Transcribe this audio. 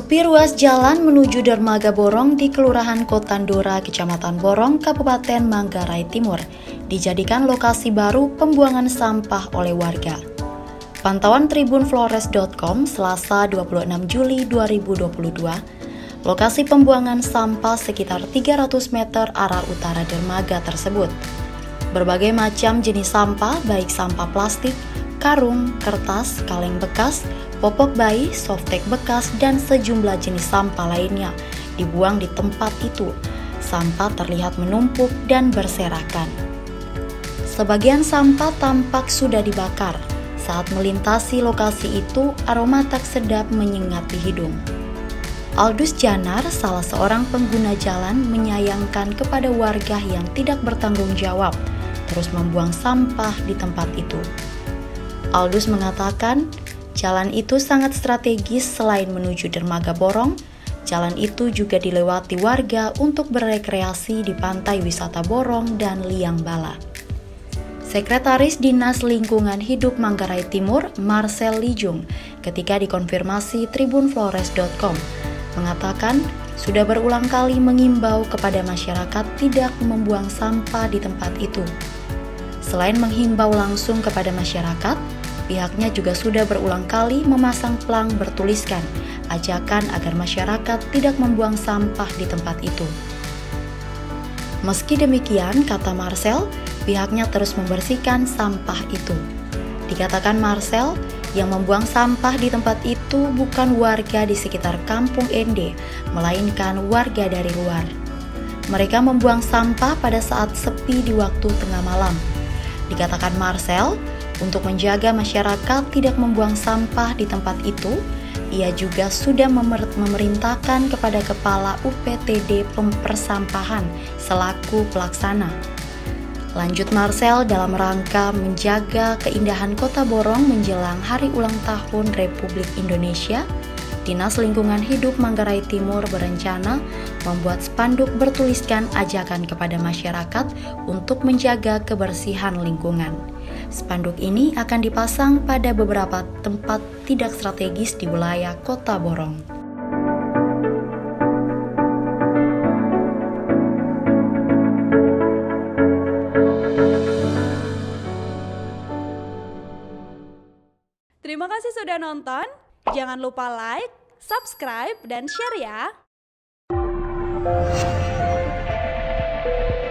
Sepi ruas jalan menuju dermaga Borong di Kelurahan Kotandora, Kecamatan Borong, Kabupaten Manggarai Timur, dijadikan lokasi baru pembuangan sampah oleh warga. Pantauan tribunflores.com Selasa 26 Juli 2022, lokasi pembuangan sampah sekitar 300 meter arah utara dermaga tersebut. Berbagai macam jenis sampah, baik sampah plastik, karung, kertas, kaleng bekas, popok bayi, softtek bekas, dan sejumlah jenis sampah lainnya dibuang di tempat itu. Sampah terlihat menumpuk dan berserakan. Sebagian sampah tampak sudah dibakar. Saat melintasi lokasi itu, aroma tak sedap menyengat di hidung. Aldus Janar, salah seorang pengguna jalan, menyayangkan kepada warga yang tidak bertanggung jawab terus membuang sampah di tempat itu. Aldus mengatakan, jalan itu sangat strategis. Selain menuju dermaga Borong, jalan itu juga dilewati warga untuk berekreasi di pantai wisata Borong dan Liang Bala. Sekretaris Dinas Lingkungan Hidup Manggarai Timur, Marcel Lijung, ketika dikonfirmasi tribunflores.com, mengatakan sudah berulang kali mengimbau kepada masyarakat tidak membuang sampah di tempat itu. Selain menghimbau langsung kepada masyarakat, pihaknya juga sudah berulang kali memasang plang bertuliskan ajakan agar masyarakat tidak membuang sampah di tempat itu. Meski demikian, kata Marcel, pihaknya terus membersihkan sampah itu. Dikatakan Marcel, yang membuang sampah di tempat itu bukan warga di sekitar Kampung Ende, melainkan warga dari luar. Mereka membuang sampah pada saat sepi di waktu tengah malam. Dikatakan Marcel, untuk menjaga masyarakat tidak membuang sampah di tempat itu, ia juga sudah memerintahkan kepada Kepala UPTD Persampahan selaku pelaksana. Lanjut Marcel, dalam rangka menjaga keindahan Kota Borong menjelang Hari Ulang Tahun Republik Indonesia, Dinas Lingkungan Hidup Manggarai Timur berencana membuat spanduk bertuliskan ajakan kepada masyarakat untuk menjaga kebersihan lingkungan. Spanduk ini akan dipasang pada beberapa tempat tidak strategis di wilayah Kota Borong. Terima kasih sudah nonton. Jangan lupa like, subscribe, dan share ya.